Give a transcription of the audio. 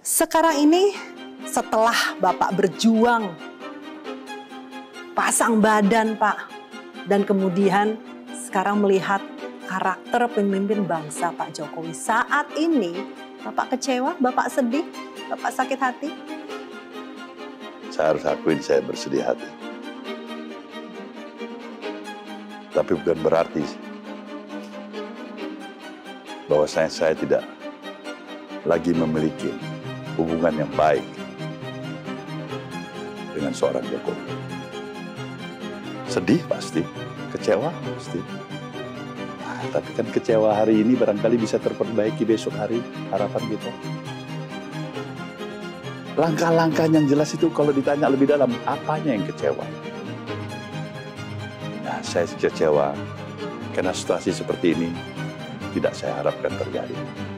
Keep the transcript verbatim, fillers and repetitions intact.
Sekarang ini setelah Bapak berjuang, pasang badan Pak, dan kemudian sekarang melihat karakter pemimpin bangsa Pak Jokowi. Saat ini Bapak kecewa, Bapak sedih, Bapak sakit hati? Saya harus akuin saya bersedih hati. Tapi bukan berarti bahwa saya, saya tidak lagi memiliki hubungan yang baik dengan seorang Jokowi. Sedih pasti, kecewa pasti. Nah, tapi kan kecewa hari ini barangkali bisa terperbaiki besok hari, harapan kita. Langkah-langkah yang jelas itu kalau ditanya lebih dalam, apanya yang kecewa? Nah, saya kecewa karena situasi seperti ini tidak saya harapkan terjadi.